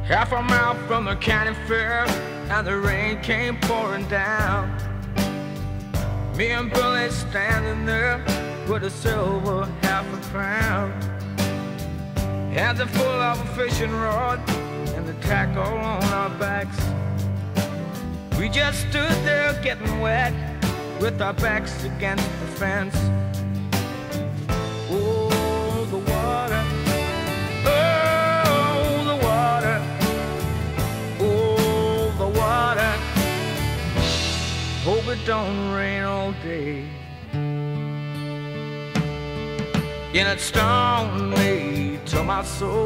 half a mile from the county fair, and the rain came pouring down. Me and Billy standing there with a silver half a crown, hands are full of a fishing rod and the tackle on our backs. We just stood there getting wet with our backs against the fence. Oh, the water, oh, the water, oh, the water. Hope it don't rain all day. And it stung me to my soul,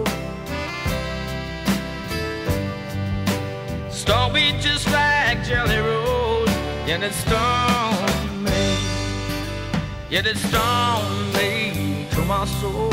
stung me just like Jelly Roll. And it stung me, yet it stung me to my soul,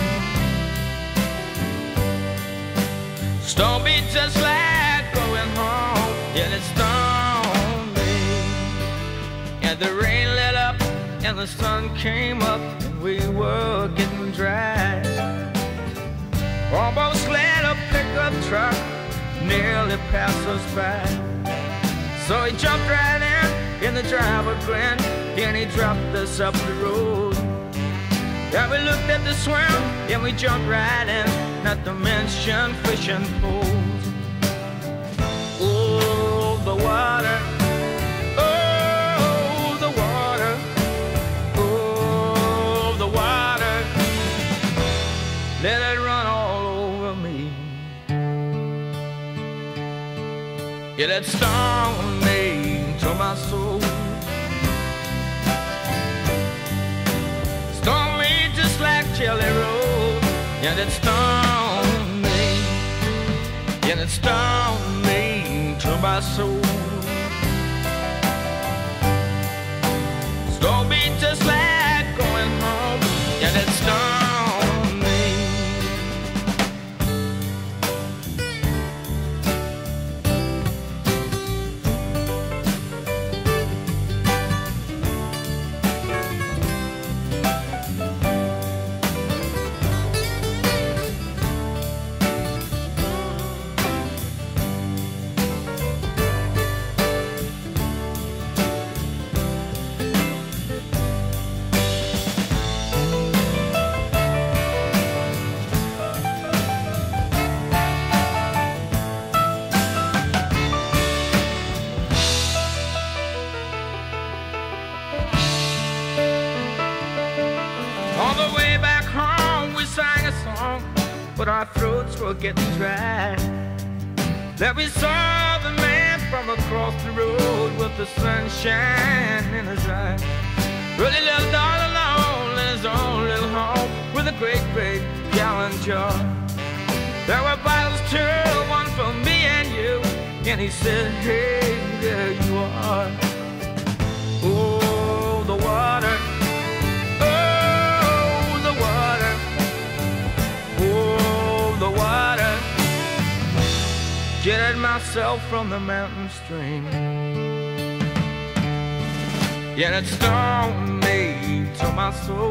stung me just like going home. And it stung me, and the rain let up and the sun came up, and we were getting dry. Almost let a pickup truck nearly pass us by. So he jumped right in the driver grinned, and he dropped us up the road. Yeah, we looked at the swim, and we jumped right in, not to mention fishing poles. Oh, the water, oh, the water, oh, the water. Let it run all over me. Yeah, it stung me to my soul, stung me just like Jelly Roll. And it stung me, and it stung me to my soul, stung me just like going home. And it stung me. On the way back home, we sang a song, but our throats were getting dry. Then we saw the man from across the road with the sunshine in his eyes. Really lived all alone in his own little home with a great big gallon jar. There were bottles too, one for me and you. And he said, hey, there you are. Oh, the water, jetted myself from the mountain stream. Yet it stung me to my soul,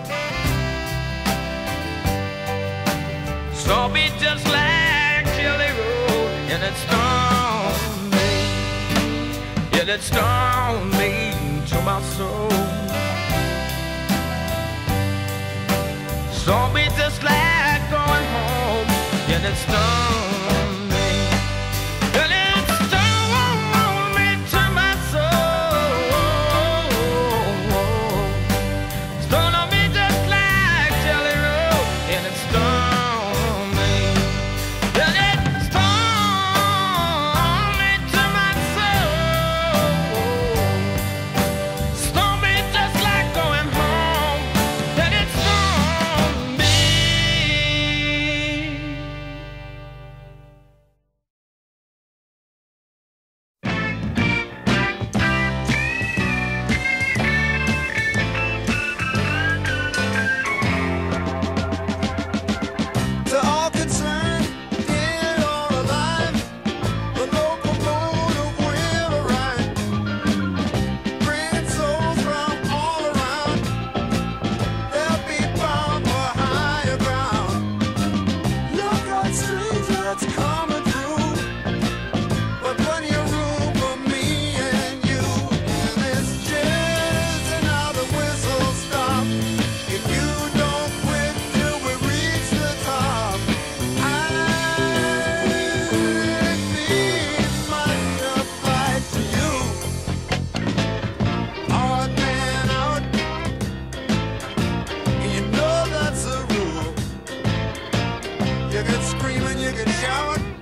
stung me just like Jelly Roll. And it stung me, yet it stung me to my soul, stung me just like going home. Yet it stung. Strangers coming. took a shower.